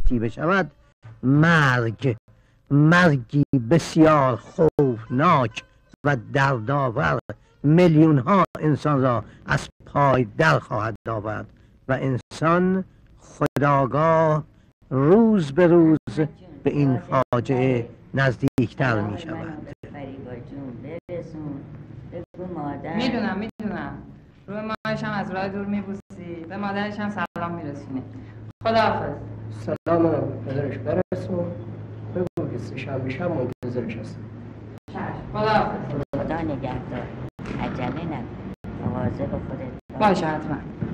سلامتی بشود، مرگی بسیار خوفناک و دردآور میلیون ها انسان را از پای در خواهد آورد و انسان خودآگاه روز به روز به این فاجعه نزدیکتر می شود. میدونم روی ماهش هم از راه دور میبوسی، به مادرش هم سلام میرسونی. خداحافظ. سلام پدرش برسون، بگو که سه‌شنبه شب منتظرش هستم. خداحافظ. خدا نگهدار. عجله نکن، مواظب خودت باشه حتما.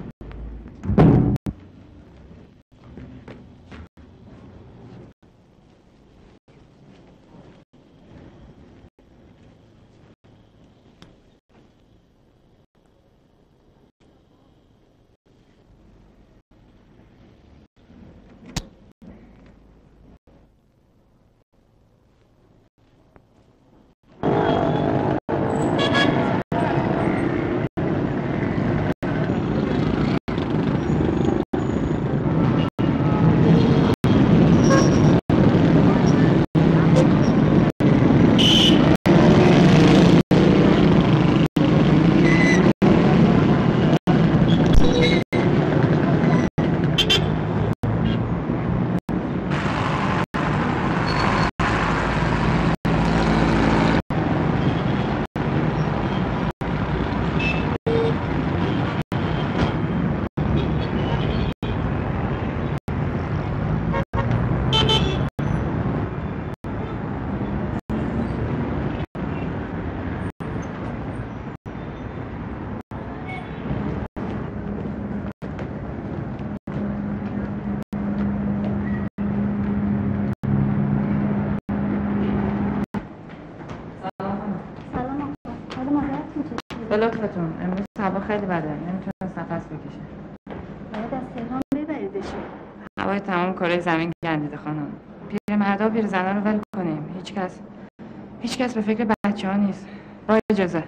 به لطفتون، امروز هوا خیلی بده، نمیتونست نفس بکشه. باید از تهران ببریدش. هوای تمام کره زمین گندیده خانم. پیرمردا و پیرزنا رو ول کنیم. هیچ کس به فکر بچه‌ها نیست. با اجازه.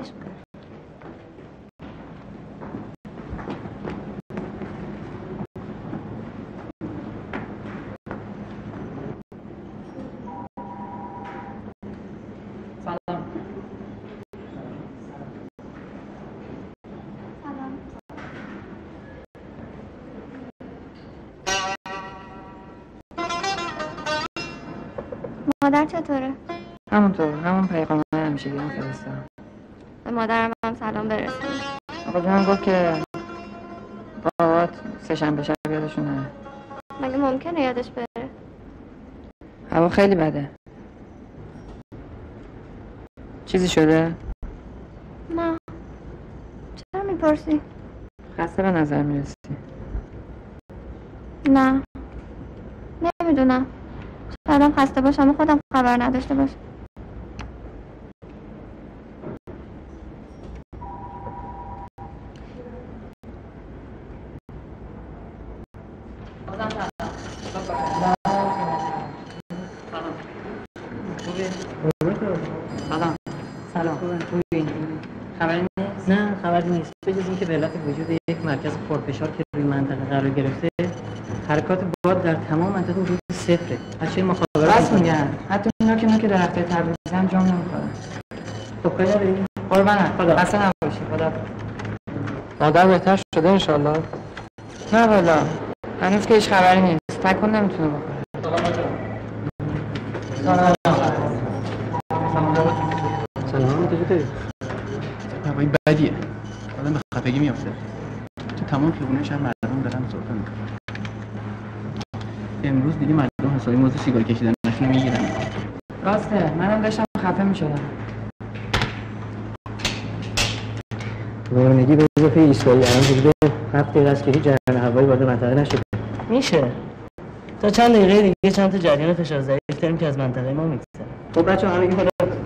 مادر چطوره؟ همونطور، همون پیغامه همیشه گیرم فرستم. به مادرم هم سلام برسون. آقا جان گفت که بابات سه‌شنبه شب یادشونه. مگه ممکنه یادش بره؟ هوا خیلی بده. چیزی شده؟ نه. چرا میپرسی؟ خسته به نظر میرسی. نه. نمیدونم. شایدم خسته باشم و خودم خبر نداشته باشم. سلام. خوبی؟ خبری نیست؟ نه خبری نیست. به جز اینکه به علت وجود یک مرکز پرفشار که روی منطقه قرار گرفته، حرکات باد در تمام منطقه حدود صفره. بچه مخابرات راست میگن. حتی اینا که درخت تبریزن جام نمیخورن. خب کاری نداری؟ قربانت. خدا. خسته نباشی. خدا. مادر بهتر شده انشالله؟ نه والا. هنوز که هیچ خبری نیست. تکون نمیتونه بخوره. سلام چطوری؟ هوای بدیه. آدم به خفگی میافته. تو تمام خیابونه شهر مردم دارن سرفه میکنن. امروز دیگه مردم حسابی موضوع سیگار کشیدنشون میگیرن. راسته، منم داشتم خفه میشدم. ورنگی به اضافه ایستگاهی الان حدود 7 دقیقه است که هیچ جریان هوایی وارد منطقه نشده. میشه. تا چند دقیقه دیگه چند تا جریان فشار ضعیف داریم که از منطقه ما میگذره. خب بچه‌ها همگی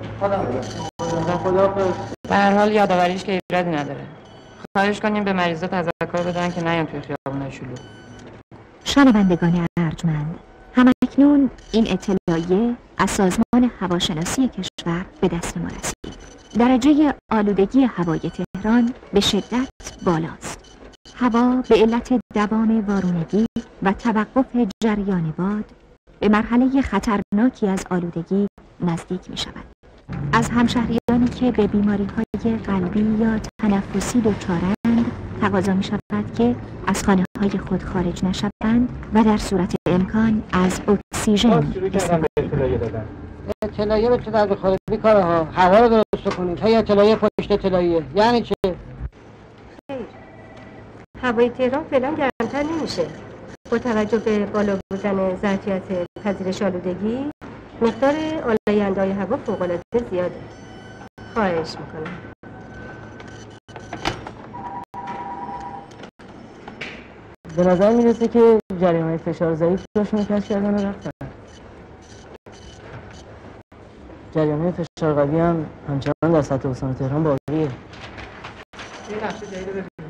خدا. به هر حال یادآوریش که ایرادی نداره. خواهش کنیم به مریضا تذکر بدن که نیان توی خیابونای شلوغ. شنوندگان ارجمند، همکنون این اطلاعیه از سازمان هواشناسی کشور به دست ما رسید. درجه آلودگی هوای تهران به شدت بالاست. هوا به علت دوام وارونگی و توقف جریان باد به مرحله خطرناکی از آلودگی نزدیک می شود. از همشهریانی که به بیماری‌های قلبی یا تنفسی دچارند تقاضا می شود که از خانه‌های خود خارج نشوند و در صورت امکان از اکسیژن استفاده کنند. اطلاعیه به چه در بخوره بیکاره ها، هوا رو درست کنید. هی اطلاعیه پشت اطلاعیه یعنی چه؟ خیر، هوای تهران فعلا گرمتر نمیشه. با توجه به بالا بودن ظرفیت پذیرش آلودگی مقدار آلاینده‌های هوا فوق‌العاده زیاده. خواهش میکنم. به نظر میرسه که جریان‌های فشار ضعیف داشتن کشف کردن و رفتن. جریان‌های فشار قوی هم همچنان در سطح استان تهران باقیه. این نقشه جدید رو ببینید.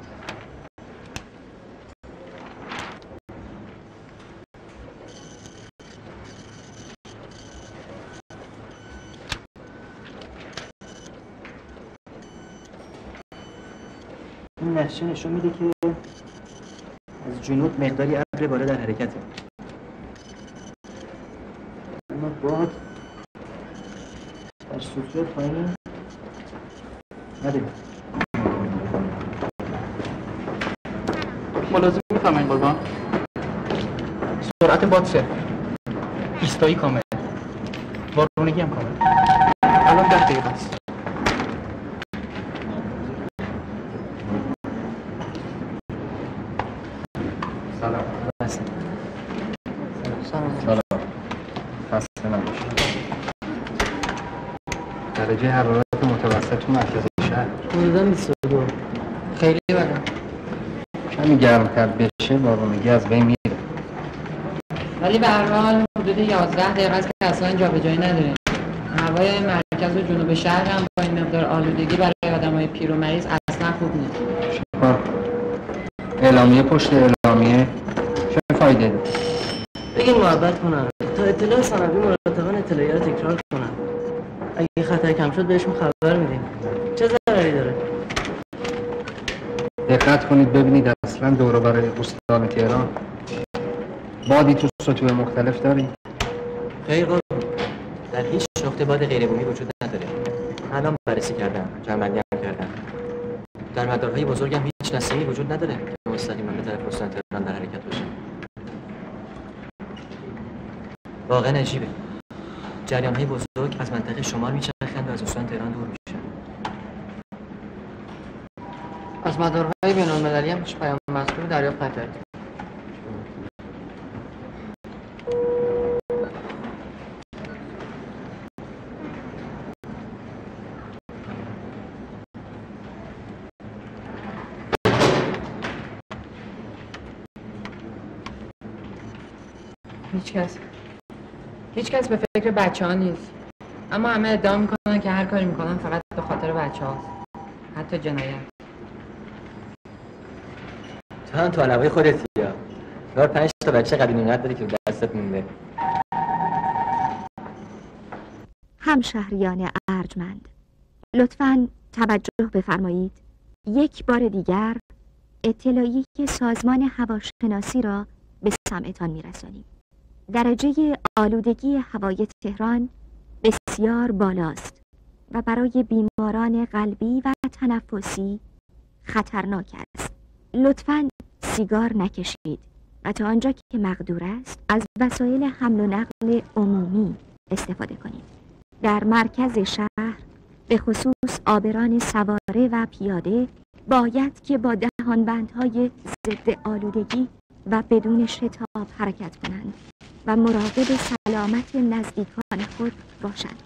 این نقشه نشون میده که از جنوب مقداری ابر بالا در حرکته. اما باد در سطوح پایین نداریم. ملازم میفهمین قربان؟ سرعت باد 0، ایستایی کامل، وارونگی هم کامل. الان 10 دقیقه است. سلام. خسته نباشید. درجه حرارت متوسط تو مرکز شهر حدوداً 22. خیلی بده. کمی گرمتر بشه وارونگی از بین میره. ولی به هر حال حدود 11 دقیقه است که اصلا جابجایی نداریم. هوای مرکز و جنوب شهر هم با این مقدار آلودگی برای آدمای پیر و مریض اصلا خوب نیست. شکار اعلامیه پشت اعلامیه چه فایده داره؟ بگین محبت کنن تا اطلاع ثانوی مرتباً اطلاعیه رو تکرار کنن. اگه خطر کم شد بهشون خبر میدیم. چه ضرری داره؟ دقت کنید ببینید اصلا دور و بر استان تهران بادی تو سطوح مختلف داریم. خیر قربان، در هیچ نقطه باد غیر بومی وجود نداره. الان بررسی کردم، جمع‌بندی هم کردم. در مدارهای بزرگ هم هیچ نسیمی وجود نداره که مستقیما به طرف استان تهران در حرکت باشه. واقعا عجیبه. جریان‌های بزرگ از منطقه شمال میچرخند و از استان تهران دور میشن. از مدارهای بین‌المللی هم هیچ پیام مذکور دریافت نکردیم. هیچ کس به فکر بچه ها نیست. اما همه ادعا میکنن که هر کاری میکنن فقط به خاطر بچه هاست. حتی جنایت. تو هم تو علوای خودتی یا دار 5 تا بچه قدیم اینقدر داری که دستت مونده. همشهریان ارجمند، لطفاً توجه بفرمایید. یک بار دیگر اطلاعیه سازمان هواشناسی را به سمعتان میرسانیم. درجه آلودگی هوای تهران بسیار بالاست و برای بیماران قلبی و تنفسی خطرناک است. لطفاً سیگار نکشید و تا آنجا که مقدور است از وسایل حمل و نقل عمومی استفاده کنید. در مرکز شهر به خصوص عابران سواره و پیاده باید که با دهانبندهای ضد آلودگی و بدون شتاب حرکت کنند و مراقب سلامت نزدیکان خود باشند.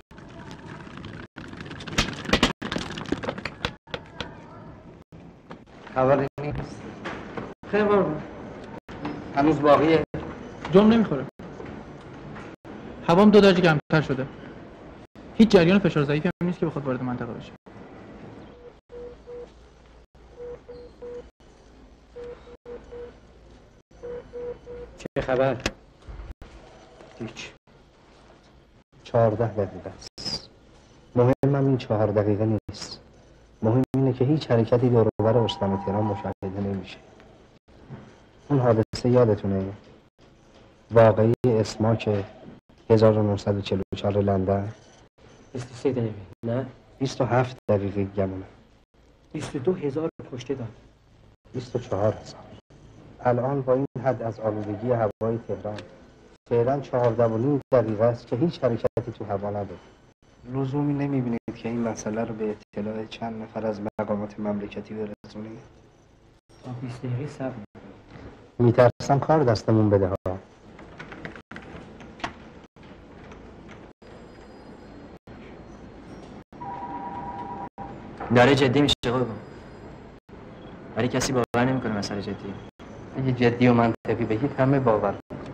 خبری نیست. خیر قربان. هنوز باقیه. جرم نمیخوره. هوام 2 درجه گرمتر شده. هیچ جریان فشار ضعیفی هم نیست که بخواد وارد منطقه بشه. چه خبر؟ هیچ. 14 دقیقه است. مهمم این 4 دقیقه نیست. مهم اینه که هیچ حرکتی دور و بر استان تهران مشاهده نمیشه. اون حادثه یادتونه؟ واقعی اسماک 1944 لندن 23 دقیقه نه 27 دقیقه گمونه 22,000 کشته داد 24,000. الان با این حد از آلودگی هوای تهران فعلا 14.5 دقیقه است که هیچ حرکتی تو هوا نداره. لزومی نمیبینید که این مسئله رو به اطلاع چند نفر از مقامات مملکتی برسونید؟ تا 20 دقیقه صبر. میترسم کار دستمون بده ها. داره جدی میشه قربان، ولی کسی باور نمیکنه مسئله جدیه. اگه جدی و منطقی بگید همه باور.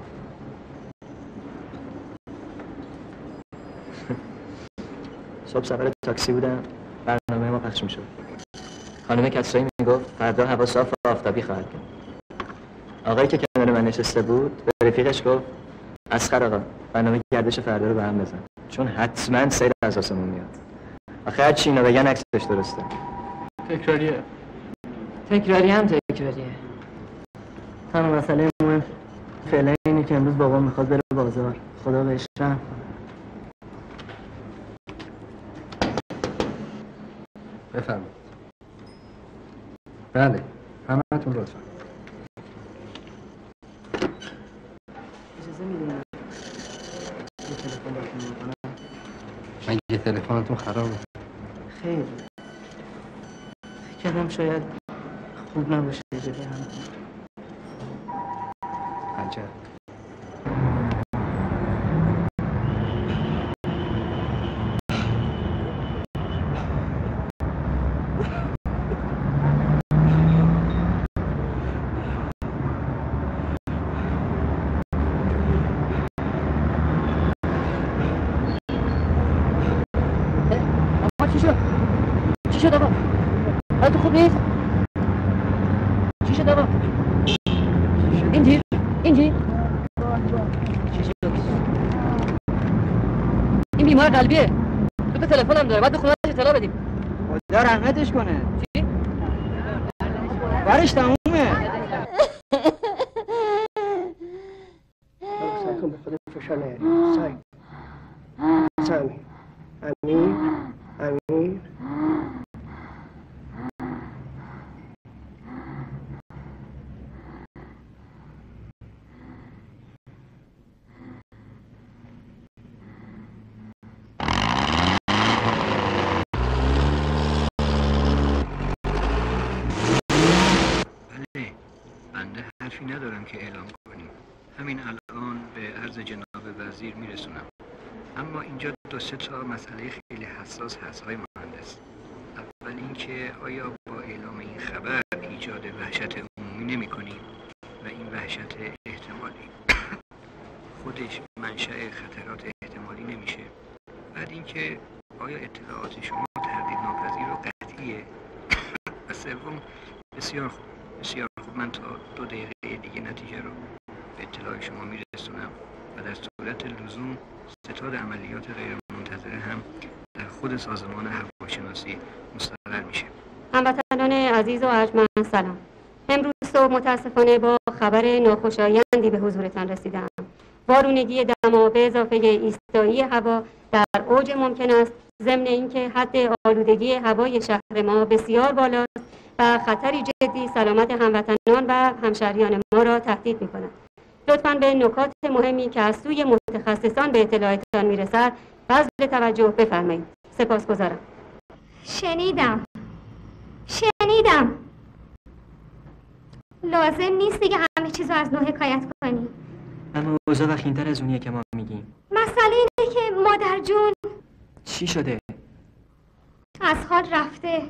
صبح سفر تاکسی بودم، برنامه ما پخش میشد. خانم کسرایی میگفت فردا هوا صاف و آفتابی خواهد بود. آقایی که کنار من نشسته بود به رفیقش گفت اسخر آقا برنامه گردش فردا رو به هم بزن، چون حتما سیل از آسمون میاد. آخه هر چی اینا بگن عکسش درسته. تکراریه. تکراری هم تکراریه. تنها مسئله مهم فعلا اینه که امروز بابا میخواد بره بازار. خدا بهش رحم. بفرمایید. بله، همه‌تون لطفا. اجازه میدونی یه تلفن باتون میکنم؟ من یه تلفنتون خرابه. خیر. فکر کردم شاید خوب نباشه جلوی هم. عجب. چی شد آقا؟ حالت خوب نیست؟ چی شد آقا؟ اینجی؟ چی شد؟ این بیمار قلبیه. تو به تلفن هم داره، باید به خونه‌اش اطلاع بدیم. خدا رحمتش کنه. چی؟ برش تمومه. سعی کن به خودت فشار نیاری. سعی. امیر. بنده حرفی ندارم که اعلام کنیم. همین الان به عرض جناب وزیر میرسونم. اما اینجا 2-3 تا مسئله خیلی حساس هست های مهندس. اول اینکه آیا با اعلام این خبر ایجاد وحشت عمومی نمی کنیم و این وحشت احتمالی خودش منشأ خطرات احتمالی نمیشه؟ بعد اینکه آیا اطلاعات شما تردید ناپذیر و قطعیه؟ و سوم بسیار خوب من تا 2 دقیقه دیگه نتیجه رو به اطلاع شما میرسونم و در صورت لزوم ستاد عملیات غیر منتظره هم در خود سازمان هواشناسی مستقر میشه. هموطنان عزیز و ارجمند سلام. امروز صبح متاسفانه با خبر ناخوشایندی به حضورتان رسیدم. وارونگی دما به اضافه ایستایی هوا در اوج ممکن است، ضمن اینکه حد آلودگی هوای شهر ما بسیار بالاست و خطری جدی سلامت هموطنان و همشهریان ما را تهدید می‌کند. لطفاً به نکات مهمی که از سوی متخصصان به اطلاعتان میرسد بذل توجه بفرمایید. سپاسگزارم. شنیدم. لازم نیست دیگه همه چیزو از نو حکایت کنی. اما اوضاع وخیم‌تر از اونیه که ما میگیم. مسئله اینه که مادر جون چی شده؟ از حال رفته.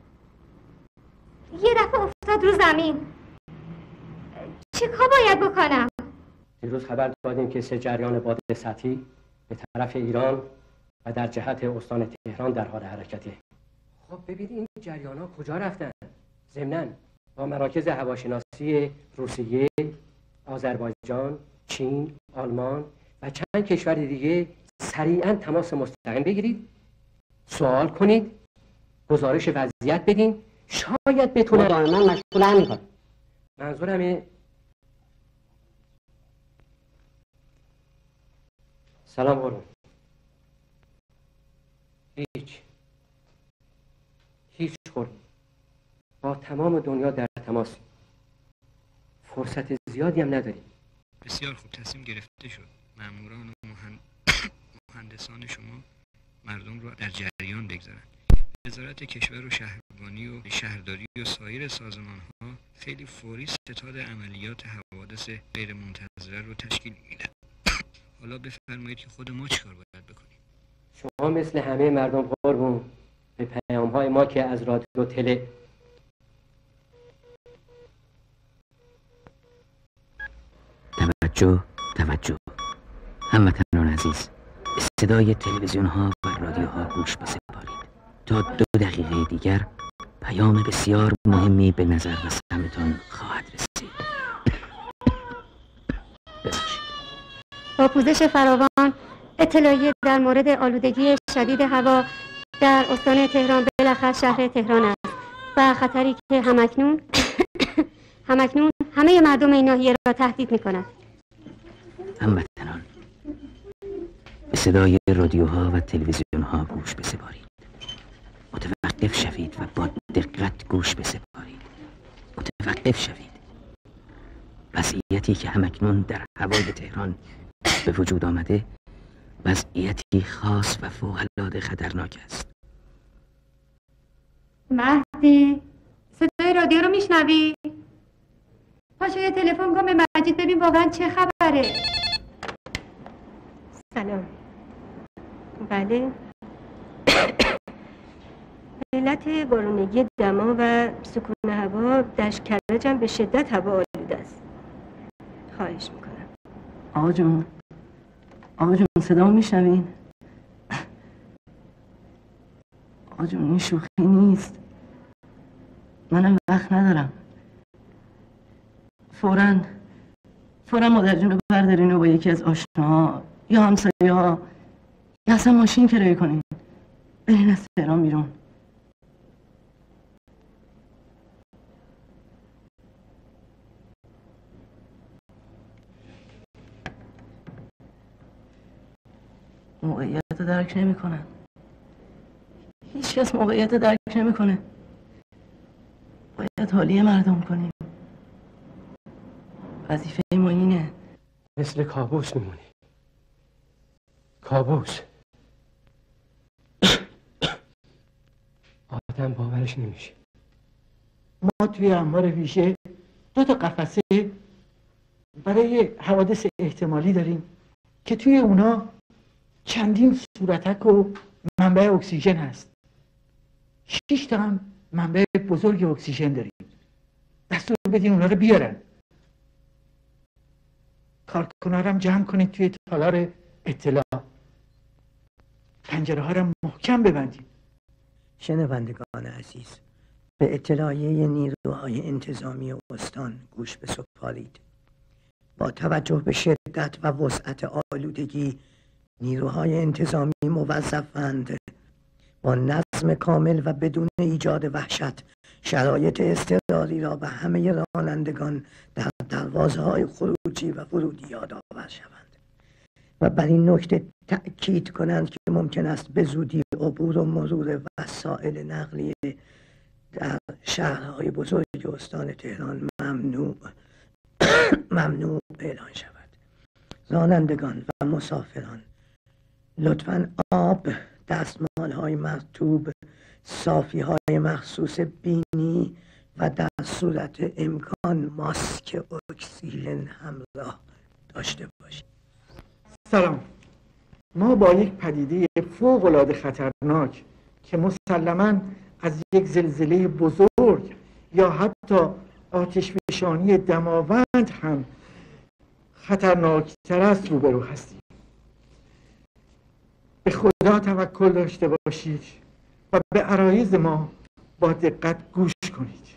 یه دفعه افتاد رو زمین. چه کار باید بکنم؟ دیروز خبر دادیم که 3 جریان باد سطحی به طرف ایران و در جهت استان تهران در حال حرکته. خب ببین این جریان‌ها کجا رفتن؟ ضمناً با مراکز هواشناسی روسیه، آذربایجان، چین، آلمان و چند کشور دیگه سریعاً تماس مستقیم بگیرید، سوال کنید گزارش وضعیت بدین، شاید بتونه. دائما مشغول همین کار. منظورمه سلام قربان. هیچ قربان. با تمام دنیا در تماس. فرصت زیادی هم نداریم. بسیار خوب، تصمیم گرفته شد. ماموران و مهندسان شما مردم رو در جریان بگذارند. وزارت کشور و شهربانی و شهرداری و سایر سازمان‌ها خیلی فوری ستاد عملیات حوادث غیر منتظره رو تشکیل میدن. حالا بفرمایید که خود ما چیکار باید بکنیم؟ شما مثل همه مردم قربون به پیام‌های ما که از رادیو تله توجه هموطنان عزیز، به صدای تلویزیون ها و رادیوها گوش بسپارید. تا 2 دقیقه دیگر پیام بسیار مهمی به نظر و سمتان خواهد رسید. ببخشید. با پوزش فراوان، اطلاعیه در مورد آلودگی شدید هوا در استان تهران بالاخص شهر تهران است و خطری که همکنون همه مردم این ناحیه را تهدید می‌کند. هموطنان، به صدای رادیوها و تلویزیونها گوش بسپارید. متوقف شوید و با دقت گوش بسپارید. متوقف شوید. وضعیتی که همکنون در هوای تهران به وجود آمده وضعیتی خاص و فوق‌العاده خطرناک است. مهدی، صدای رادیو رو میشنوی؟ پاشو یه تلفن کن به مجید ببین واقعا چه خبره. سلام. بله. علت بارونگی دما و سکون هوا در کرج هم به شدت هوا آلوده است. خواهش میکنم. آقا جون صدامو میشنوین؟ آقا جون این شوخی نیست، منم وقت ندارم. فوراً مادر جون رو بردارین و با یکی از آشناها یا همسایه‌ها یا اصلا ماشین کرایه کنین، برین از تهران بیرون. موقعیت رو درک نمی‌کنن. هیچ کس موقعیت رو درک نمی‌کنه. باید حالی مردم کنیم. وظیفه ما اینه. مثل کابوس میمونی. کابوس. آدم باورش نمیشه. ما توی انبار ویژه 2 تا قفسه برای حوادث احتمالی داریم که توی اونا چندین صورتک و منبع اکسیژن هست. 6 تا هم منبع بزرگ اکسیژن داریم. دستور بدین اونا رو بیارن. کارکن‌ها رو هم جمع کنید توی تالار اطلاع. پنجره ها رو محکم ببندید. شنوندگان عزیز، به اطلاعیه نیروهای انتظامی استان گوش بسپارید. با توجه به شدت و وسعت آلودگی، نیروهای انتظامی موظفند با نظم کامل و بدون ایجاد وحشت شرایط اضطراری را به همه رانندگان در دروازه‌های خروجی و ورودی یادآور شوند و بر این نکته تأکید کنند که ممکن است به زودی عبور و مرور وسایل نقلیه در شهرهای بزرگ استان تهران ممنوع اعلان شود. رانندگان و مسافران لطفاً آب، دستمال‌های مرطوب، صافی‌های مخصوص بینی و در صورت امکان ماسک اکسیژن همراه داشته باشید. سلام. ما با یک پدیده فوق‌العاده خطرناک که مسلماً از یک زلزله بزرگ یا حتی آتشفشانی دماوند هم خطرناکتر است روبرو هستیم. به خدا توکل داشته باشید و به عرایض ما با دقت گوش کنید.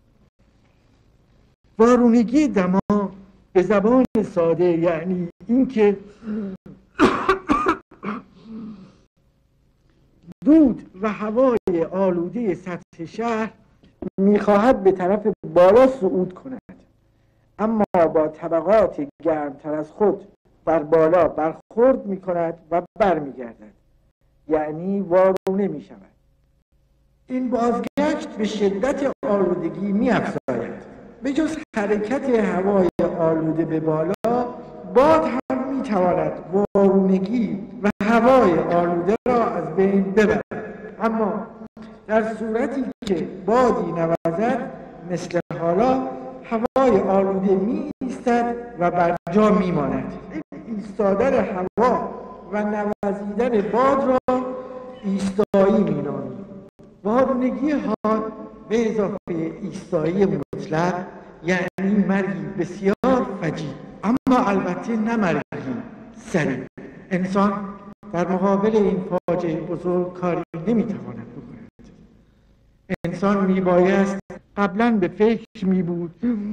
وارونگی دما به زبان ساده یعنی اینکه دود و هوای آلوده سطح شهر میخواهد به طرف بالا صعود کند، اما با طبقات گرمتر از خود بر بالا برخورد میکند و برمیگردد، یعنی وارونه میشود. این بازگشت به شدت آلودگی می‌افزاید. به جز حرکت هوای آلوده به بالا، باد هم میتواند وارونگی و هوای آلوده را از بین ببرد، اما در صورتی که بادی نوزد مثل حالا، هوای آلوده می ایستد و بر جا می ماند. ایستادن هوا و نوزیدن باد را ایستایی می نامیم. وارونگی حاد به اضافه ایستایی مطلق یعنی مرگی بسیار فجیع، اما البته نه مرگی سریع. انسان در مقابل این فاجعه بزرگ کاری نمیتواند بکند. انسان میبایست قبلا به فکر میبود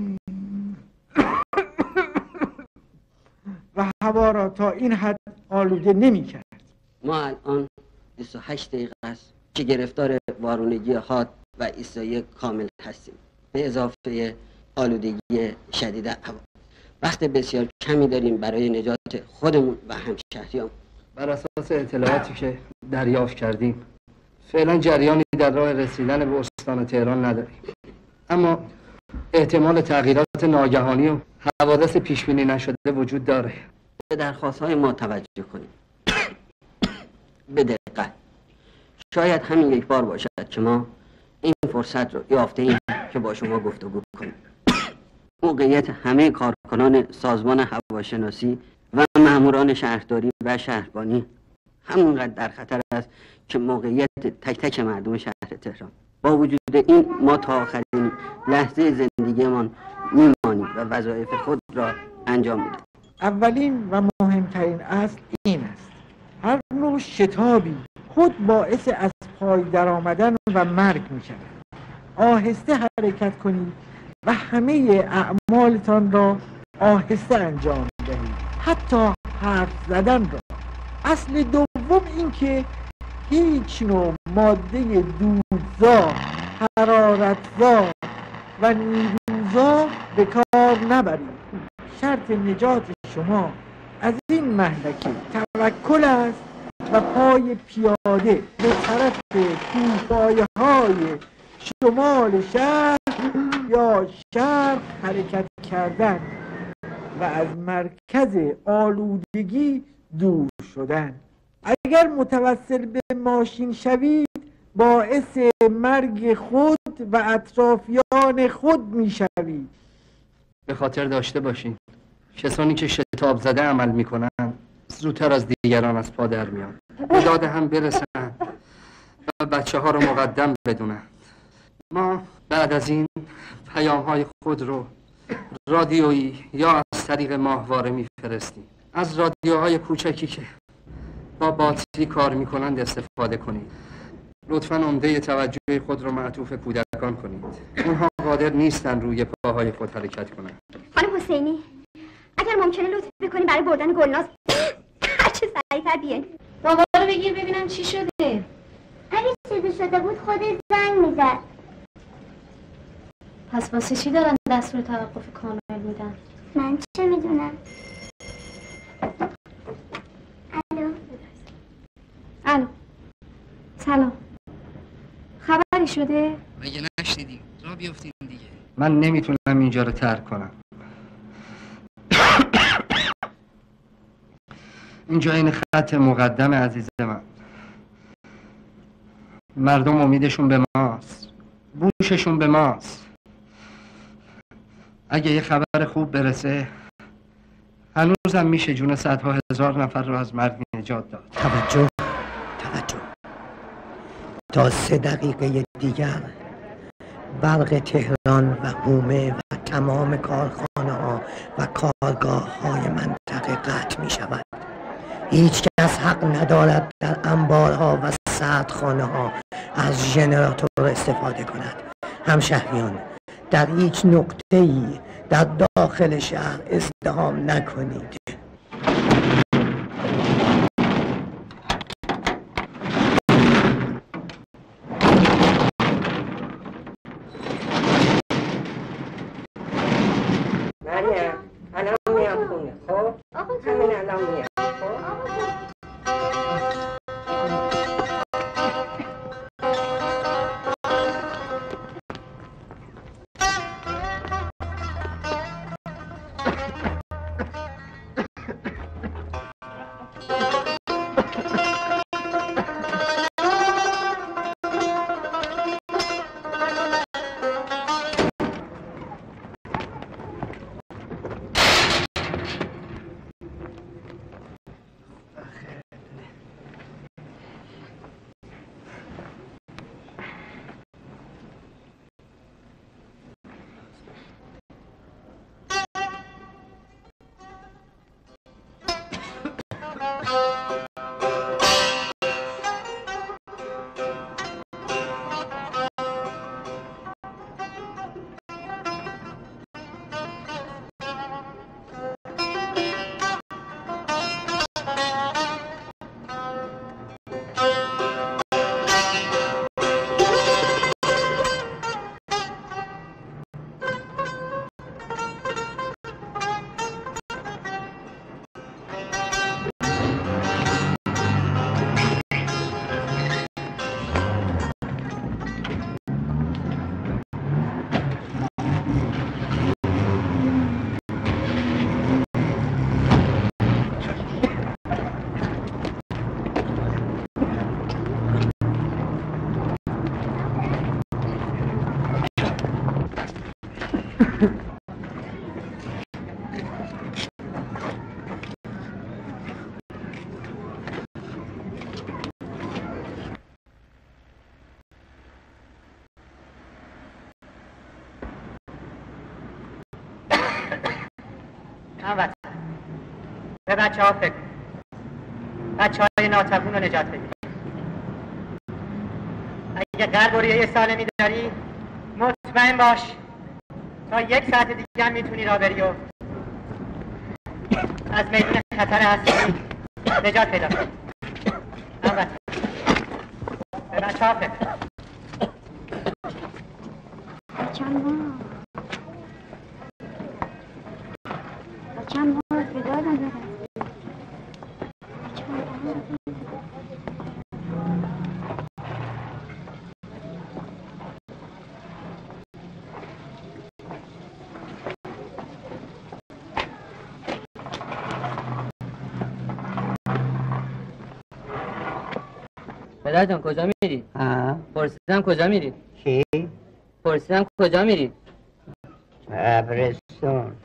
و هوا را تا این حد آلوده نمیکرد. ما الان 28 دقیقه است که گرفتار وارونگی حاد و ایستایی کامل هستیم، به اضافه آلودگی شدید هوا. وقت بسیار کمی داریم برای نجات خودمون و همشهریان. بر اساس اطلاعاتی که دریافت کردیم فعلا جریانی در راه رسیدن به استان تهران نداریم، اما احتمال تغییرات ناگهانی و حوادث پیش بینی نشده وجود داره. به درخواست‌های ما توجه کنیم به دقت. شاید همین یک بار باشد که ما این فرصت رو یافته‌ایم که با شما گفتگو کنیم. موقعیت همه کارکنان سازمان هواشناسی و ماموران شهرداری و شهربانی همونقدر در خطر است که موقعیت تک تک مردم شهر تهران. با وجود این ما تا آخرین لحظه زندگیمان میمانیم و وظایف خود را انجام میدیم. اولین و مهمترین اصل این است: هر نوع شتابی خود باعث از پای در آمدن و مرگ می شود. آهسته حرکت کنید و همه اعمالتان را آهسته انجام دهید، حتی حرف زدن را. اصل دوم این که هیچ نوع ماده دودزا، حرارتزا و نیروزا به کار نبرید. شرط نجات شما از این مهلکه توکل است و پای پیاده به طرف کوهپایه‌های شمال شهر یا شرق حرکت کردن و از مرکز آلودگی دور شدن. اگر متوسل به ماشین شوید باعث مرگ خود و اطرافیان خود می شوید. به خاطر داشته باشین کسانی که شتاب زده عمل میکنن زودتر از دیگران از پا در میان. به داد هم برسن و بچه ها رو مقدم بدونن. ما بعد از این پیام های خود رو رادیویی یا از طریق ماهواره میفرستیم. از رادیوهای کوچکی که با باتری کار میکنند استفاده کنید. لطفاً عمده توجه خود رو معطوف کودکان کنید. اونها قادر نیستن روی پاهای خود حرکت کنند. خانم حسینی، اگر ممکنه لطف بکنی برای بردن گلناز هرچه سریعتر بیاین. بابا رو بگیر ببینم چی شده. اگه چیزی شده بود خودش زنگ میزد. پس واسه چی دارن دستور توقف کامل میدن؟ من چه میدونم. الو سلام، خبری شده؟ مگه نشنیدی؟ را بیافتیم دیگه. من نمیتونم اینجا رو ترک کنم. اینجا این خط مقدم عزیز من. مردم امیدشون به ماست، گوششون به ماست. اگه یه خبر خوب برسه هنوزم میشه جون صدها هزار نفر رو از مرگ نجات داد. توجه تا 3 دقیقه دیگر برق تهران و حومه و تمام کارخانه ها و کارگاه های منطقه قطع می شود. هیچ کس حق ندارد در انبارها و سردخانه ها از ژنراتور استفاده کند. همشهریان، در هیچ نقطه‌ای در داخل شهر ازدحام نکنید. همین الان میاد. هموطن به بچه ها فکر کن. بچه های ناتوان رو نجات بدید. اگه قلب و ریه سالمی داری مطمئن باش تا 1 ساعت دیگه هم میتونی راه بری و از میدون خطر هستی نجات پیدا کنی. هموطن به بچه ها فکر کن. چند ماه فدا نداره. پدر جان کجا میری؟ پرسیدم کجا میری؟ کی؟ پرسیدم کجا میری؟ قبرستان.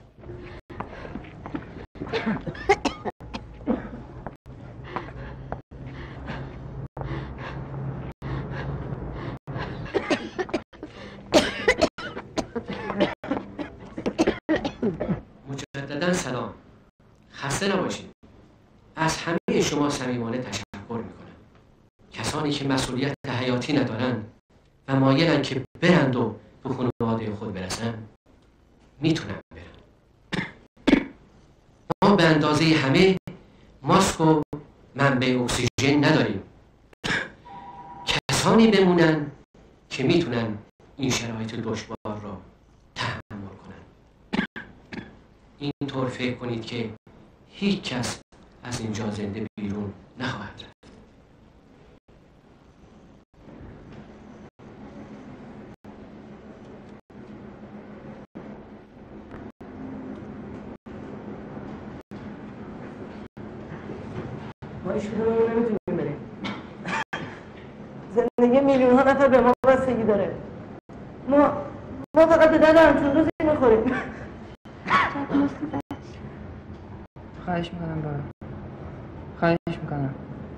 مجددا سلام. خسته نباشید. از همه شما صمیمانه تشکر میکنم. کسانی که مسئولیت حیاتی ندارند و مایلن که برند و به خانواده خود برسن میتونن برن. ما به اندازه همه ماسک و منبع اکسیژن نداریم. کسانی بمونن که میتونن این شرایط دشوار را تحمل کنن. اینطور فکر کنید که هیچ کس از اینجا زنده بیرون نخواهد رفت. ما هیچکدوممون نمیتونیم بریم. زندگی میلیون ها نفر به ما بستگی داره. ما فقط به درد همچون روزی میخوریم. خواهش میکنم بارو. خواهش میکنم.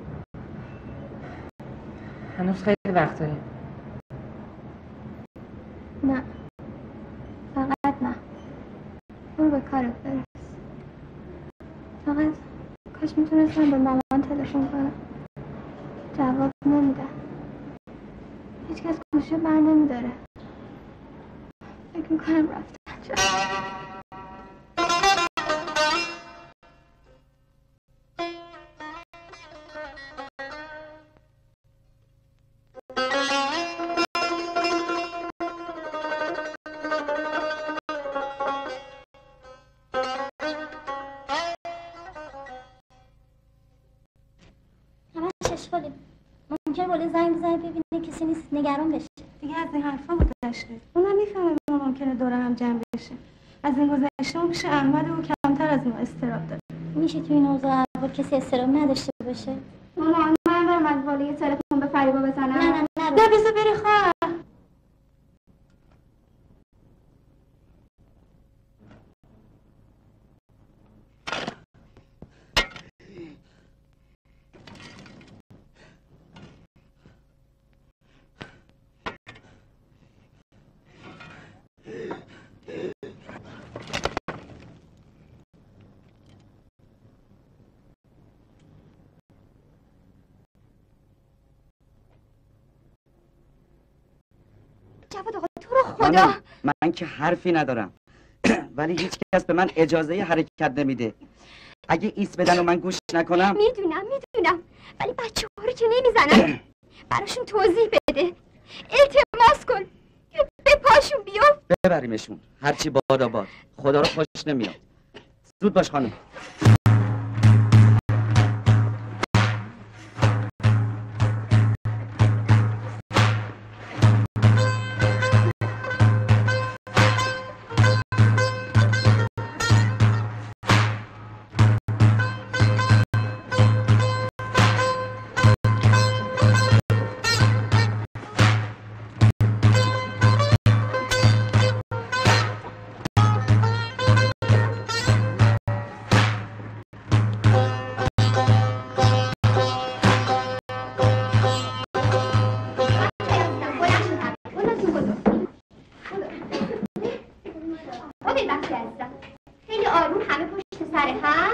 هنوز خیلی وقت داریم. نه، فقط نه. برو به کارت برس. فقط کاش میتونستم به مامان تلفن کنم. جواب نمیده. هیچ کس گوشه بر نمیداره. فکر میکنم رفتن. بالا زنگ بزنه ببینه کسی نیست نگران بشه. دیگه از این حرفا گذشته. اونم میفهمه ما ممکنه دوره هم جمع بشه. از این گذشته اون پیش احمد و کمتر از ما استراب داره. میشه تو این اوضاع احوال کسی استراب نداشته باشه؟ مامان من برم از بالا یه تلفن به فریبا بزنم. نه بذار بری خواهر. جواد آقا تو رو خدا من که حرفی ندارم ولی هیچ کس به من اجازه حرکت نمیده. اگه ایست بدن و من گوش نکنم. میدونم ولی بچه ها رو که نمیزنم. براشون توضیح بده، التماس کن به پاشون بیفت. ببریمشون هرچی باد آباد. خدا رو خوش نمیاد. زود باش خانم. خیلی آروم همه پشت سر هم.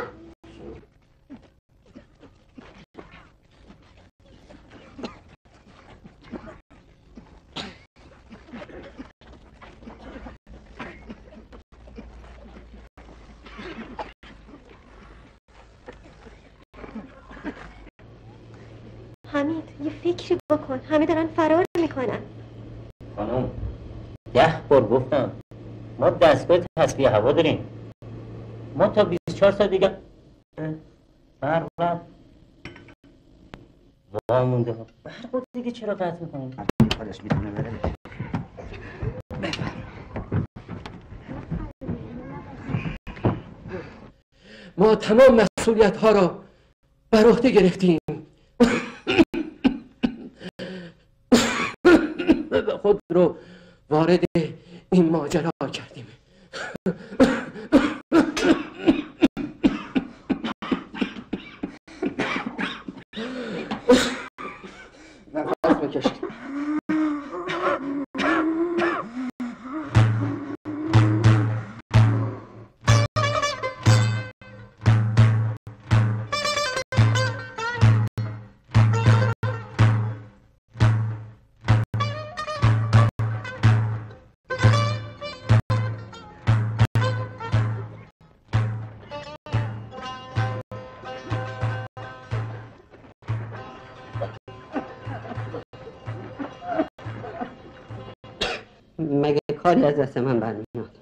حمید یه فکری بکن، همه دارن فرار میکنن. خانم 10 بار گفتم ما دستگاه تصفیه هوا داریم. ما تا 24 ساعت دیگه برق وامونده ها. برق دیگه چرا قطع میکنیم؟ خودش میتونه بره. ما تمام مسئولیت ها را بر عهده گرفتیم. خود رو وارد این ماجرا کردیم. نفس بکشید. مگه کاری از دست من برمیاد؟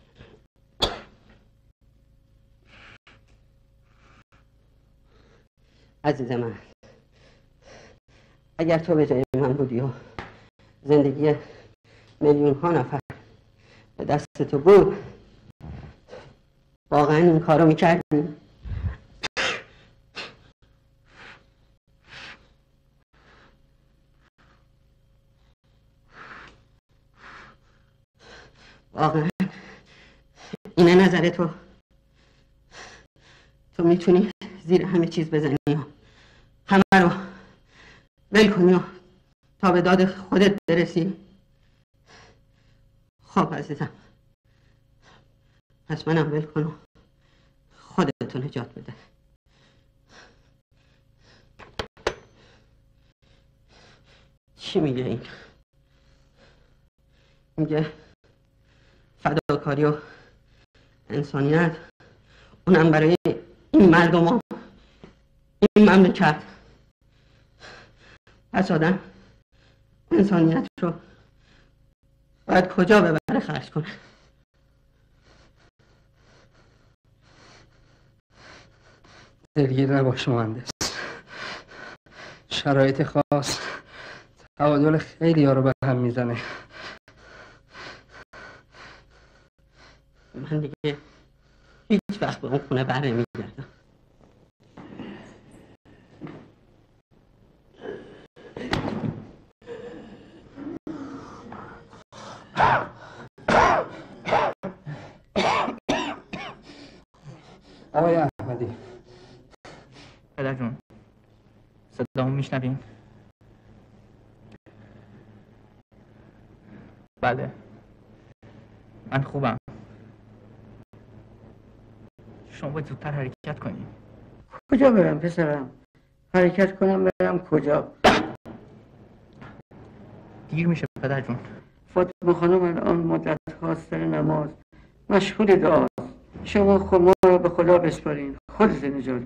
عزیز من، اگر تو به جای من بودی و زندگی میلیون ها نفر به دست تو بود، واقعا این کارو میکردی؟ واقعا اینه نظر تو؟ تو میتونی زیر همه چیز بزنی و همه رو ول کنی و تا به داد خودت برسی؟ خب عزیزم، پس منم ول کن و خودتو نجات بده. چی میگه این؟ میگه فداکاری و انسانیت، اونم برای این مردم و این مملکت. پس آدم انسانیت رو باید کجا ببره خرج کنه؟ دلگیر نباش مهندس. شرایط خاص هوادول خیلی ها رو به هم میزنه. من دیگه هیچ وقت به اون خونه بر نمیگردم. آقای احمدی، پدر جون صدامو میشنوین؟ بله من خوبم. شما باید زودتر حرکت کنید. کجا برم پسرم؟ حرکت کنم برم کجا؟ دیر میشه پدر جون. فاطمه خانم الان مدت هاست سر نماز مشغول دعاست. شما خود ما رو به خدا بسپارین، خودت نجات.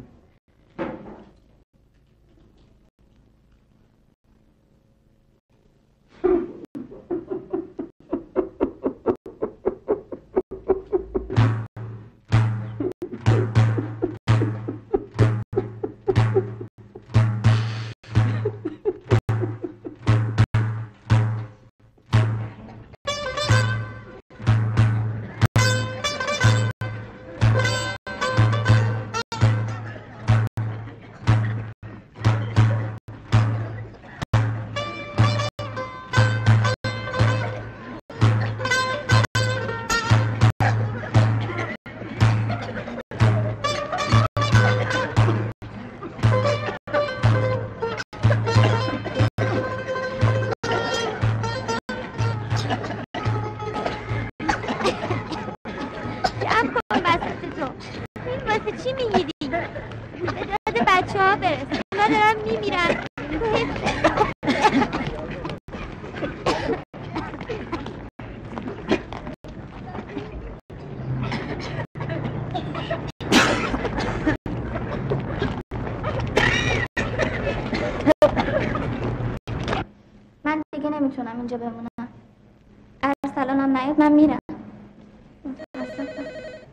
من دیگه نمیتونم اینجا بمونم. ارسلانم نیاد من میرم. متاسفم.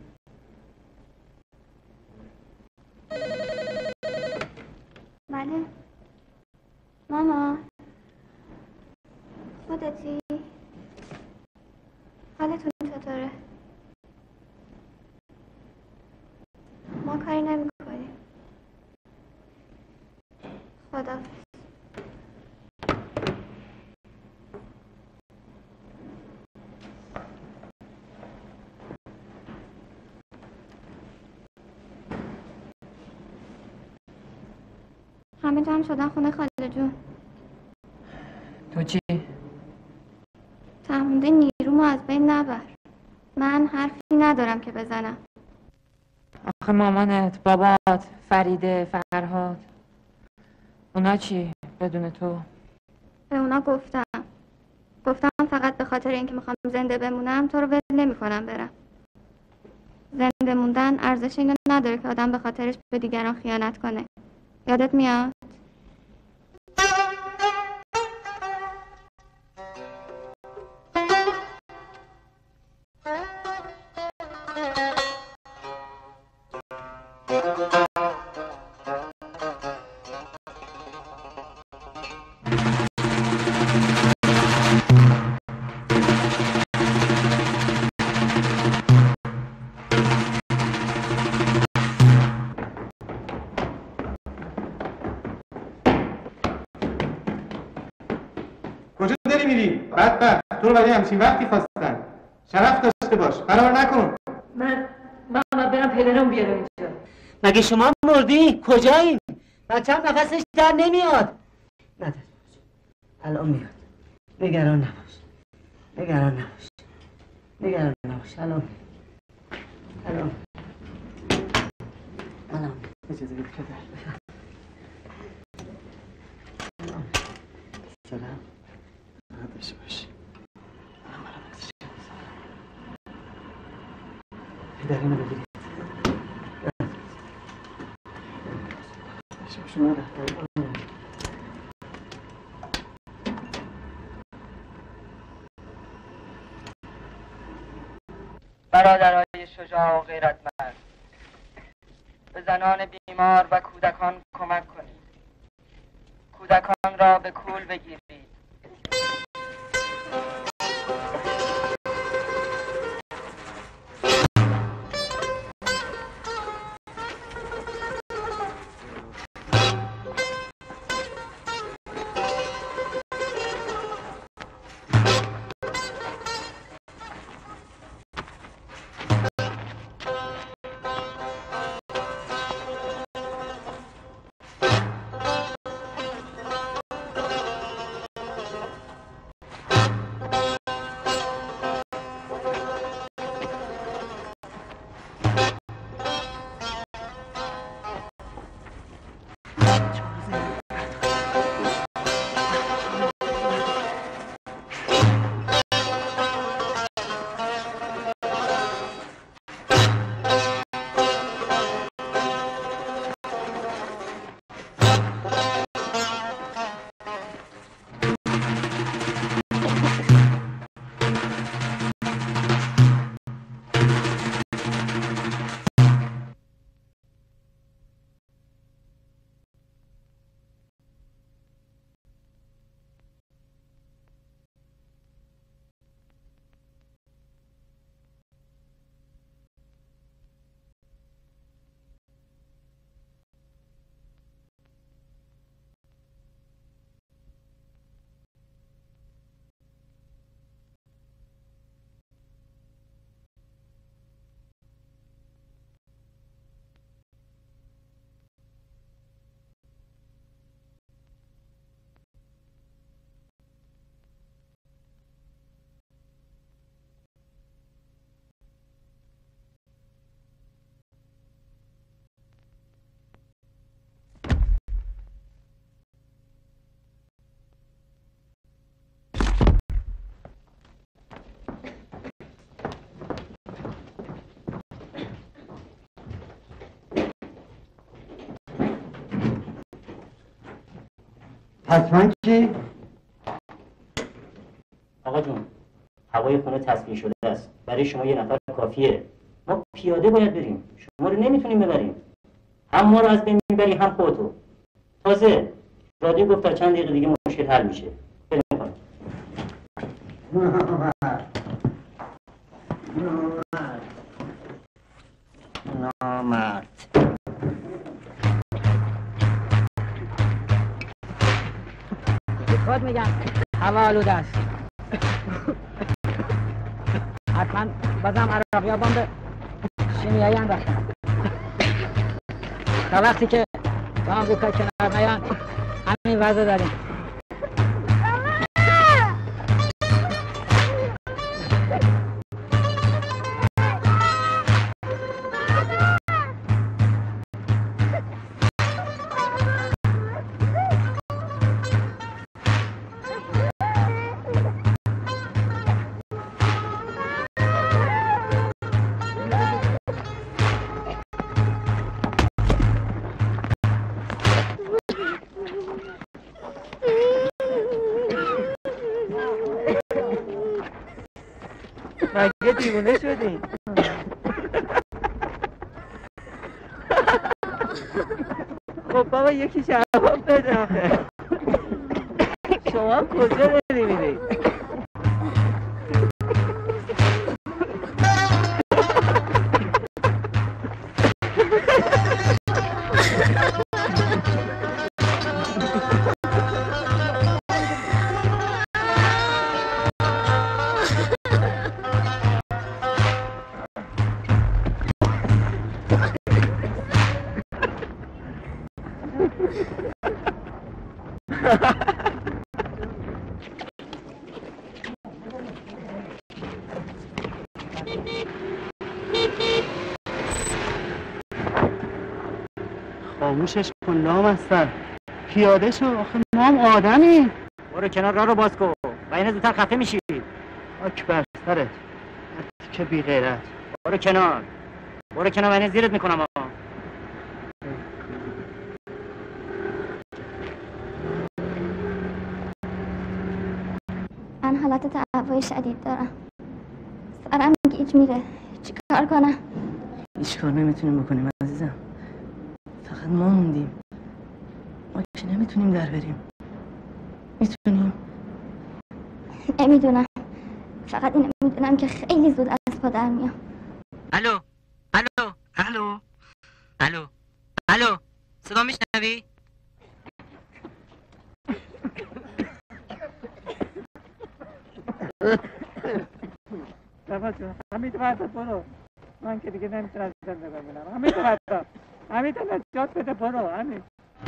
بله ماما، خودتی؟ حالتون چطوره؟ ما کاری نمی کنیم. خداحافظ. همه جمع شدن خونه خاله جون. تو چی؟ تمونده نیرومو از بین نبر. من حرفی ندارم که بزنم. آخه مامانت، بابات، فریده، فرهاد، اونا چی بدون تو؟ به اونا گفتم فقط به خاطر اینکه میخوام زنده بمونم تو رو ول نمی‌کنم برم. زنده موندن ارزش اینو نداره که آدم به خاطرش به دیگران خیانت کنه. یادت میاد؟ کجا داری میری؟ بدبخت تو رو برای همچین وقتی خواستن. شرف داشته باش، فرار نکن. من برم پدرم بیارم اینجا. مگه شما مردی؟ کجایی؟ بچه‌م نفسش در نمیاد. نداری الان میاد. نگران نباش. الان اجازه بده پدر. سلام. داشته باشی. پدری منو بگیرید. شما برادرای شجاع و غیرتمند، به زنان بیمار و کودکان کمک کنید. کودکان را به کول بگیرید حتما چی؟ آقا جون هوای خونه تصفیه شده است. برای شما یه نفر کافیه. ما پیاده باید بریم. شما رو نمیتونیم ببریم. هم ما رو از بین میبری هم خودتو. تازه رادیو گفت تا چند دقیقه دیگه مشکل حل میشه. بریم خانم. نامرد. خود میگم هوا آلوده است. حتما بازم عراقی‌ها بمب شیمیایی انداختن. تا وقتی که با آمریکا کنار نیان همین وضع داریم. مگه دیوونه شدین؟ خب بابا یکی جواب بده آخه. شما کجا داری میری؟ خاموشش کن لامصب. پیاده شو آخه ما هم آدمیم. برو کنار راه رو باز کن و اینه زودتر خفه میشی. آک بر سرت که بی غیرت. برو کنار و اینه زیرت میکنم. من حالت تعوی شدید دارم. سرم گیج میره. چی کار کنم؟ هیچ کار نمیتونیم بکنیم عزیزم. فقط ما موندیم. ما که نمیتونیم در بریم. میتونیم؟ نمیدونم. فقط اینو میدونم که خیلی زود از پا در میام. الو الو الو الو الو صدا میشنوی؟ بابا جون حمید وقتا برو. من که دیگه نمیتونم زنده بمونم. حمید نجات بده برو حمید.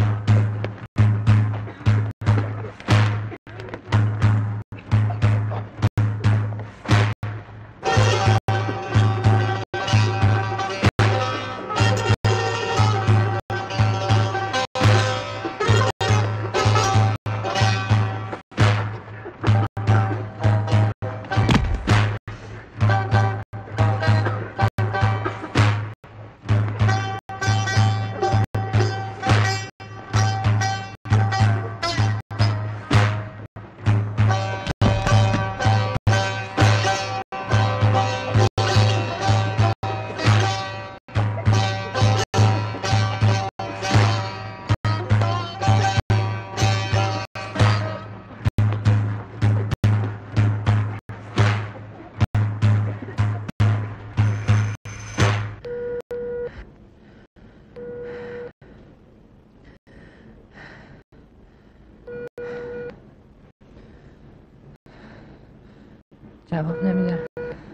جواب نمیده.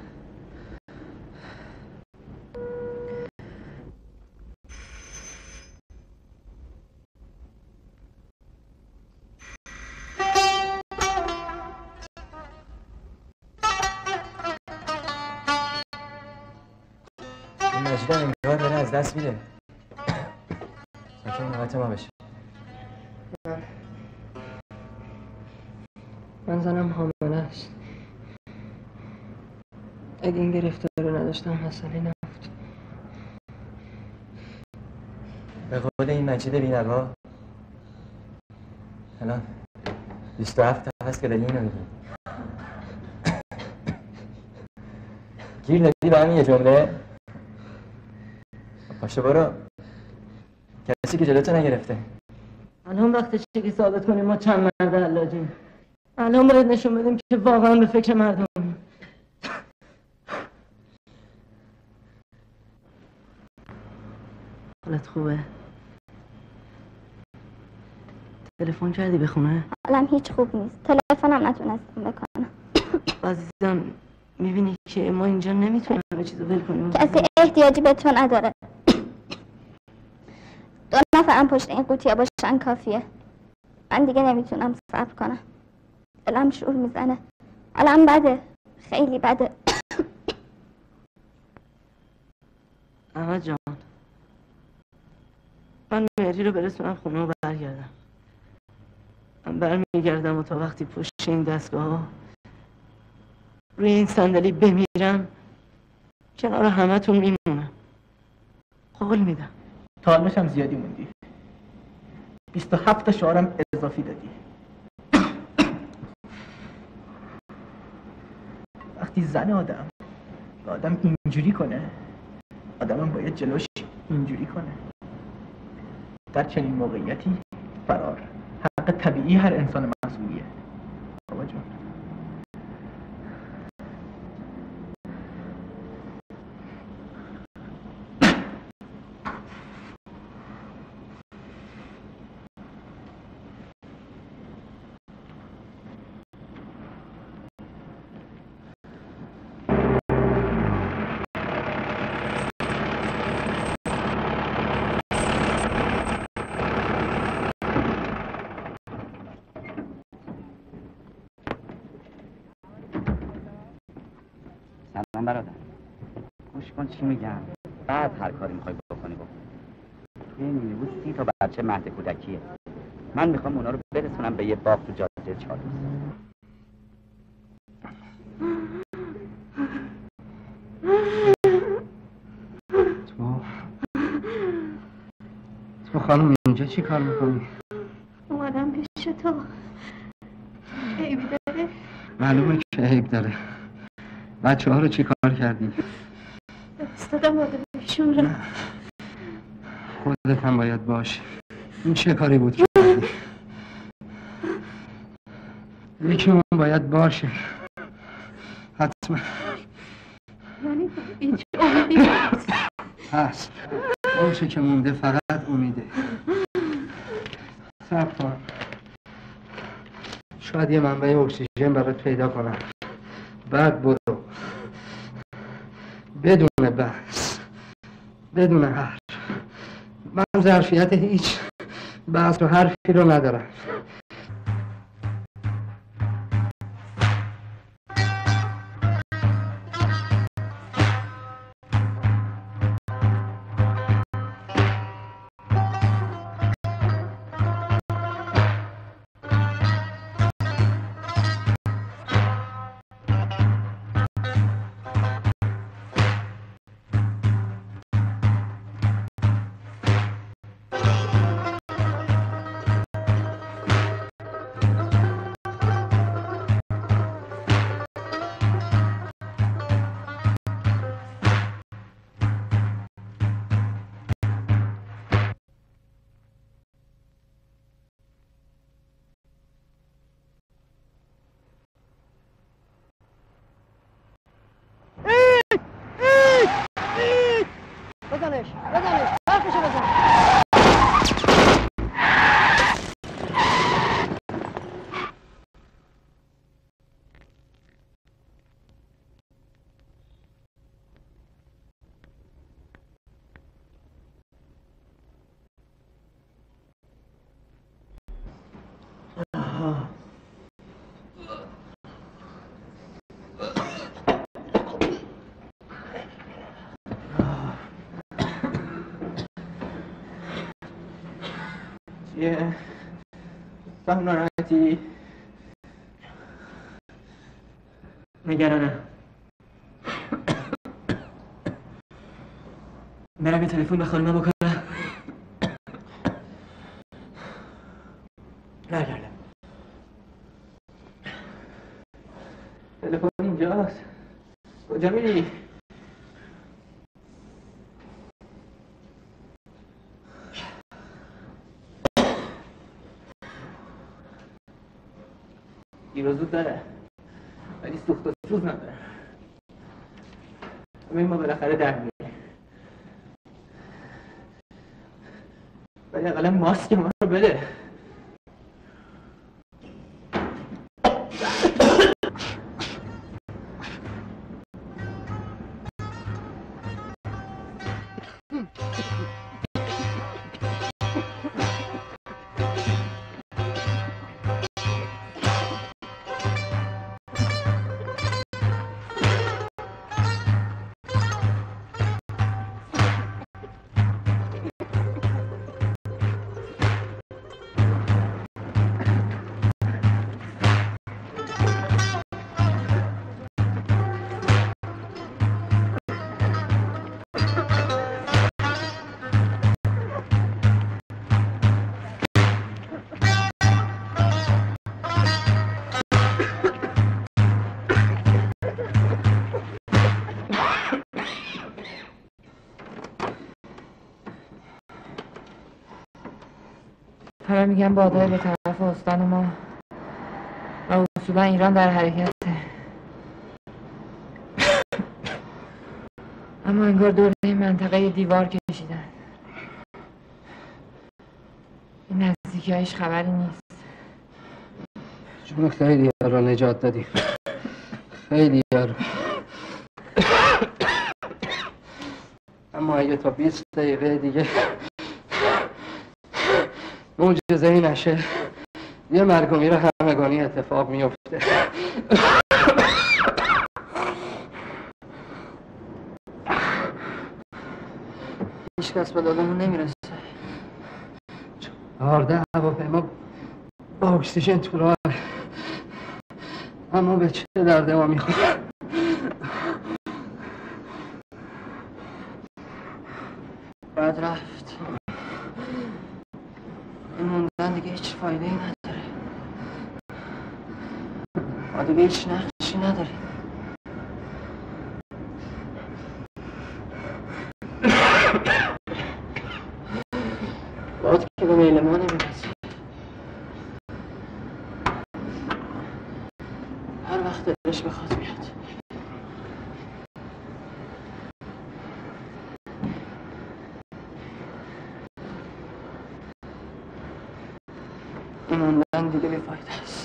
این مجید هم انگار داره از دست میده. ساکن نوبت ما بشه. من زنم حامله است. اگه این گرفتاری رو نداشتم مسئله نبود. به قول این مجید بی‌نوا الان 27 تا هست که داری اینو میگی. گیر دادی به همین یه جمله؟ پاشو برو. کسی که جلوتو نگرفته. الان وقتشه که ثابت کنیم ما چند مرد حلاجیم. الان باید نشون بدیم که واقعا به فکر مردمیم. حالت خوبه؟ تلفن کردی به خونه؟ حالم هیچ خوب نیست. تلفنم نتونستم بکنم. عزیزم میبینی که ما اینجا نمیتونیم همه چیزو ول کنیم. کسی احتیاجی به تو نداره. 2 نفرم پشت این قوطیه باشن کافیه. من دیگه نمیتونم صبر کنم. دلم شور میزنه. حالم بده. خیلی بده. احمد جان، من مهری رو برسونم خونه و برگردم. من برمیگردم و تا وقتی پشت این دستگاه روی این صندلی بمیرم کنار همتون میمونم. قول میدم. تا حالش هم زیادی موندی. 27 تا شعارم اضافی دادی. وقتی زن آدم به آدم اینجوری کنه، آدمم باید جلوش اینجوری کنه. در چنین موقعیتی فرار حق طبیعی هر انسان مسئولیه. بابا جان، برادر گوش کن چی میگم، بعد هر کاری میخوای بکنی بکن. توی این مینیبوس 30 تا بچه مهد کودکیه. من میخوام اونا رو برسونم به یه باغ تو جاده چالوس. تو خانم اینجا چی کار میکنی؟ اومدم پیش تو. عیب داره؟ معلومه که عیب داره. بچه ها رو چی کار کردی؟ استادم آدمشون رو. خودت هم باید باشی. این چه کاری بود که کردی؟ یکی من باید باشه. حتما. یعنی هیچ امیدی نیست. هست. اون چه که مونده فقط امیده. صبر کن. شاید یه منبع اکسیژن برات پیدا کنم. بعد برو. بدون بحث، بدون حرف. من ظرفیت هیچ بحث و حرفی رو ندارم. بزنش حرفشو بزن. چیه؟ فهم ناراحتی؟ نگرانم. برم یه تلفن به خانمه بکنم. برگردم. کجا میری؟ گیر و زود داره ولی سوخت و سوز نداره. همین ما بالاخره در میره، ولی اقلا ماسک ما رو بده. همه میگن بادای به طرف استان ما و اصولا ایران در حرکته، اما انگار دور این منطقه دیوار کشیدن. این نزدیکی هایش خبری نیست. جون خیلی رو نجات دادی، خیلی رو. اما اگه تا 20 دقیقه دیگه معجزه‌ای نشه یه مرگ و میر همگانی اتفاق میفته. هیچ کس به دادمون نمیرسه. 14 هواپیما با اکسیژن تو راه، اما به چه درد ما میخوره؟ باید رفت. این موندن دیگه هیچ فایده ای نداره. ما دیگه هیچ نقشی نداره. باید که به میل ما نمیرسه. هر وقت دلش بخواد میاد. این موندن دیگه بی‌فایده است.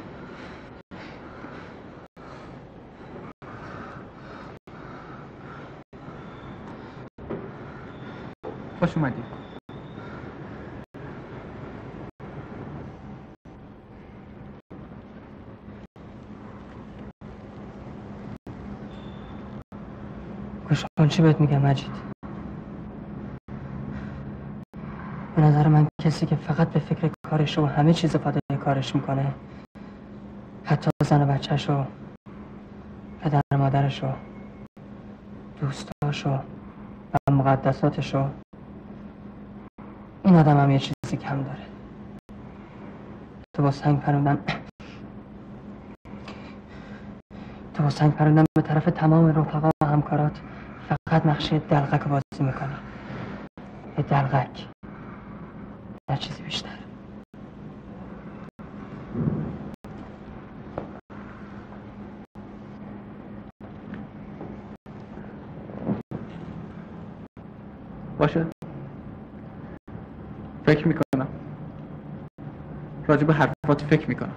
خوش اومدی. گوش کن چی بهت میگم مجید. به نظر من کسی که فقط به فکر کارش و همه چیز فدای کارش میکنه، حتی زن و بچه‌شو، پدر مادرشو، دوستاشو و مقدساتشو، این آدم هم یه چیزی کم داره. تو با سنگ پروندن به طرف تمام رفقا و همکارات فقط نقشه دلقک رو بازی میکنی. یه دلقک، نه چیزی بیشتر. باشه، فکر میکنم، راجع به حرفات فکر میکنم.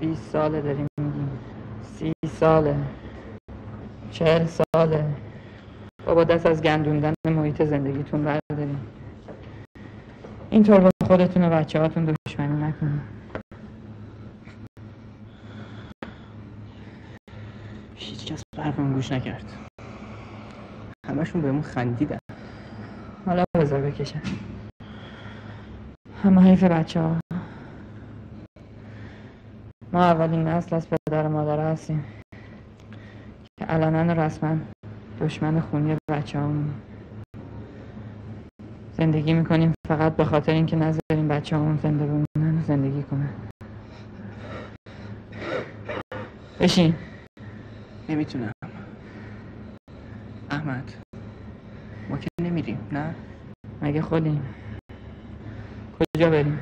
20 ساله داریم میگیم، 30 ساله، 40 ساله. بابا دست از گندوندن محیط زندگیتون برداریم. اینطور با خودتون و بچه هاتون دشمنی نکنیم. هیچ کس حرفمون گوش نکرد، همشون بهمون خندیدن. حالا بذار بکشن. همه حیف بچه ها. ما اولین نسل از پدر و مادر هستیم که علنا و رسما دشمن خونی بچه همون زندگی میکنیم فقط به خاطر اینکه نذاریم بچه همون زنده بمونن و زندگی کنن. بشین. نمیتونم احمد، ما که نمیریم. نه مگه خودیم؟ کجا بریم؟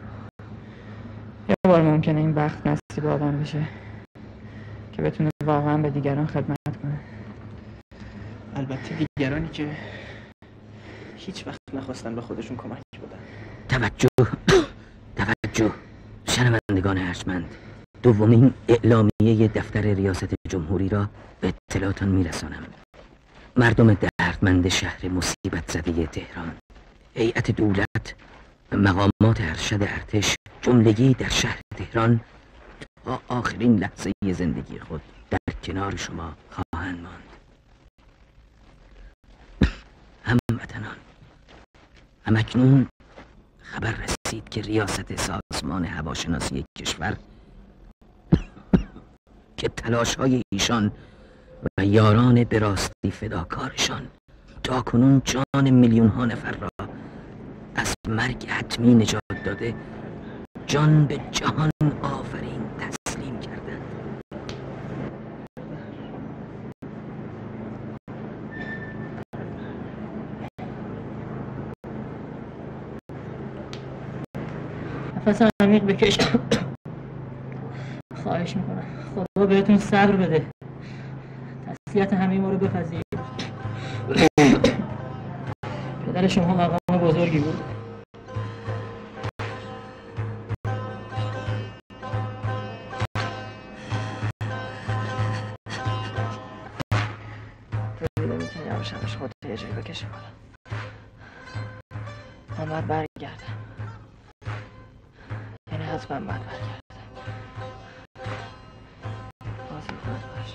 یه بار ممکنه این بخت نصیب آدم بشه که بتونه واقعا به دیگران خدمت کنه. البته دیگرانی که هیچ وقت نخواستن به خودشون کمک بدن. توجه شنوندگان ارجمند، دومین اعلامیه دفتر ریاست جمهوری را به اطلاعتان میرسانم. مردم دردمند شهر مصیبت زده تهران، هیئت دولت و مقامات ارشد ارتش جملگی در شهر تهران تا آخرین لحظه زندگی خود در کنار شما خواهند ماند. هموطنان، همکنون خبر رسید که ریاست سازمان هواشناسی کشور که تلاش‌های ایشان و یاران به راستی فداکارشان تاکنون جان میلیون‌ها نفر را از مرگ حتمی نجات داده، جان به جهان آفرین تسلیم کردند. نفس عمیق بکش. خواهش میکنم خدا بهتون صبر بده. تسلیت همه ما رو بپذیرید. پدر شما مقام بزرگی بود. دیده میتونی یواشمش خودت یه جایی بکشه بالا. من باید برگردم، یعنی حتما باید برگردم. بازی خود باش.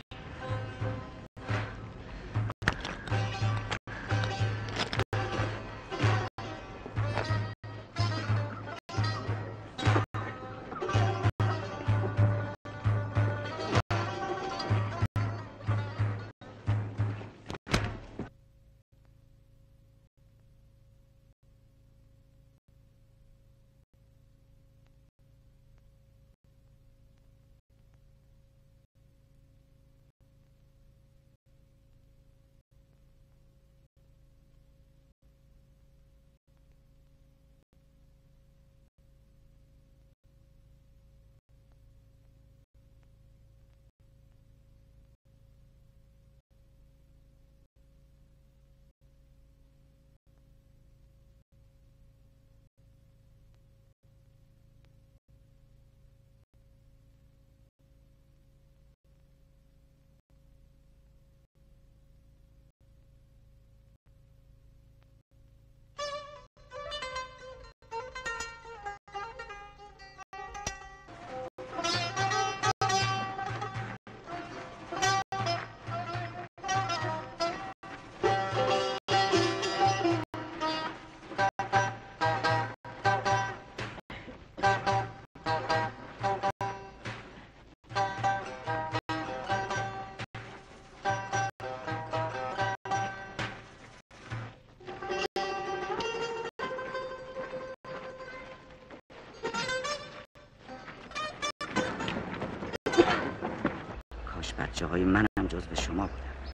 بچه های منم جزو شما بودن.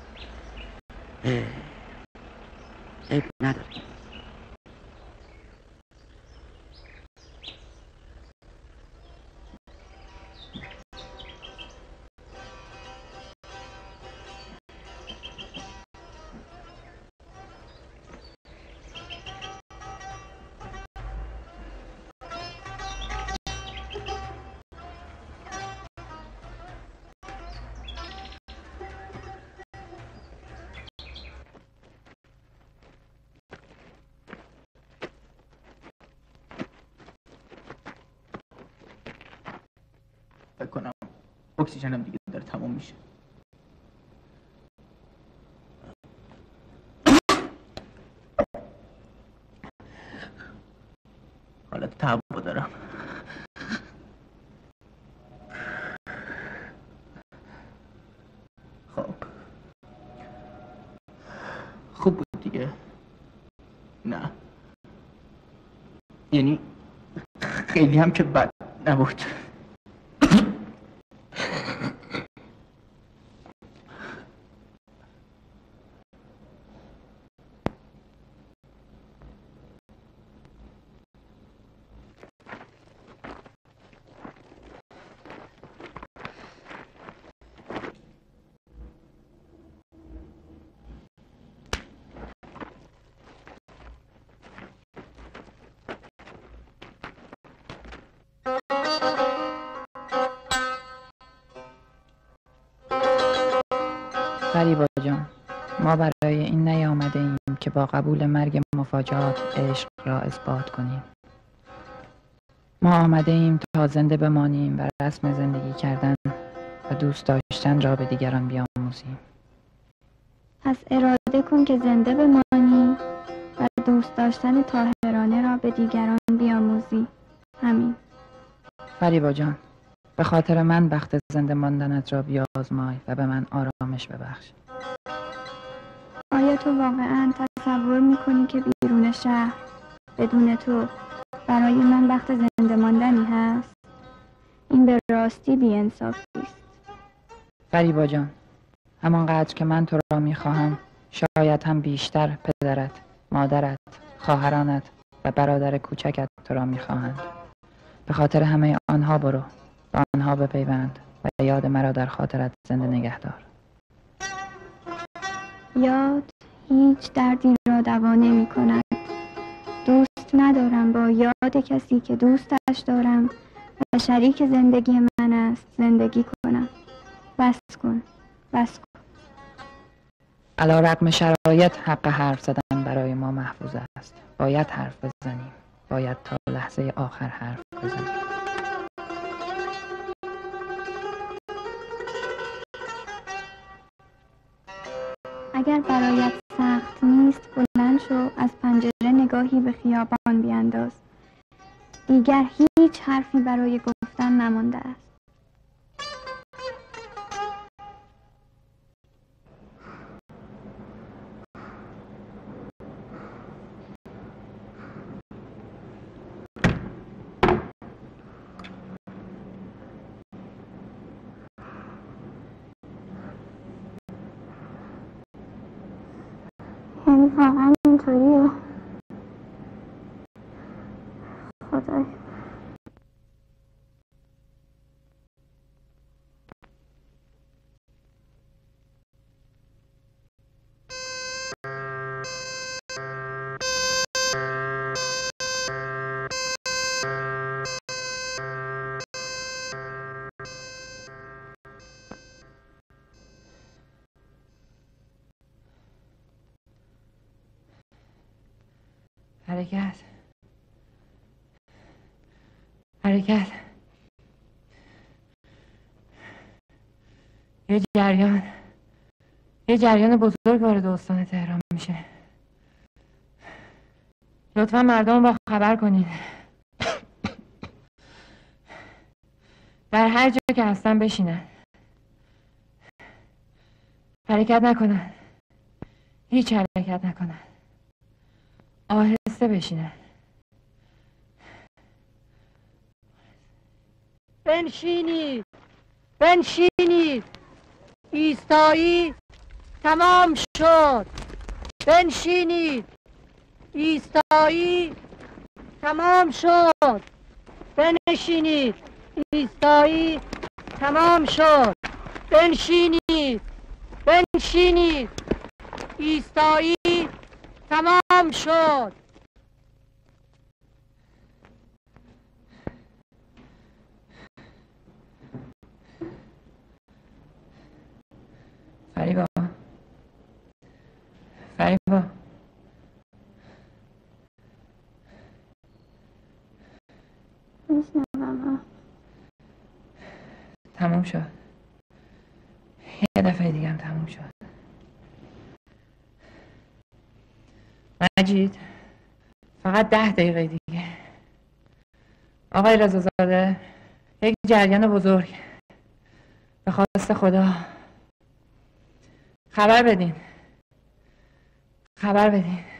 عیب نداره. فکر کنم اکسیژنم دیگه داره تموم میشه. حالت تهوع دارم. خب خوب بود دیگه؟ نه یعنی خیلی هم که بد نبود. فریبا جان، ما برای این نیامده ایم که با قبول مرگ مفاجآت عشق را اثبات کنیم. ما آمده ایم تا زنده بمانیم و رسم زندگی کردن و دوست داشتن را به دیگران بیاموزیم. پس اراده کن که زنده بمانی و دوست داشتن طاهرانه را به دیگران بیاموزی. همین. فریبا جان، به خاطر من بخت زنده ماندنت را بیازمای و به من آرامش ببخش. آیا تو واقعا تصور میکنی که بیرون شهر بدون تو برای من بخت زنده ماندنی هست؟ این به راستی بی‌انصافی است. فریبا جان، همانقدر که من تو را میخواهم شاید هم بیشتر پدرت، مادرت، خواهرانت و برادر کوچکت تو را میخواهند. به خاطر همه آنها برو، به آنها بپیوند و یاد مرا در خاطرت زنده نگه دار. یاد هیچ دردی را دوا نمی کند. دوست ندارم با یاد کسی که دوستش دارم و شریک زندگی من است زندگی کنم. بس کن، بس کن. علی رغم شرایط حق حرف زدن برای ما محفوظ است. باید حرف بزنیم. باید تا لحظه آخر حرف بزنیم. اگر برایت سخت نیست بلند شو، از پنجره نگاهی به خیابان بیانداز. دیگر هیچ حرفی برای گفتن نمانده است. یعنی واقعا اینطوریه؟ خدای حرکت، حرکت. یه جریان بزرگ وارد استان تهران میشه. لطفا مردم با خبر کنید. در هر جا که هستن بشینن. حرکت نکنن. هیچ حرکت نکنن. آهسته بشینن. بنشینید، بنشینید. ایستایی تمام شد. بنشینید. ایستایی تمام شد. بنشینید. ایستایی تمام شد. بنشینید. بنشینید. ایستایی تمام شد. فریبا، فریبا، میشنوم. تموم شد. یه دفعه دیگه هم تموم شد. مجید فقط 10 دقیقه دیگه. آقای رضازاده، یک جریان بزرگ، به خواست خدا خبر بدین.